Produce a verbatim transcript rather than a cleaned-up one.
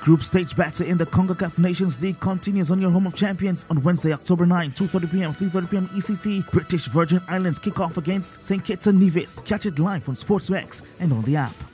Group stage battle in the CONCACAF Nations League continues on your home of champions on Wednesday, October ninth, two thirty p m, three thirty p m E C T. British Virgin Islands kick off against Saint Kitts and Nevis. Catch it live on SportsMax and on the app.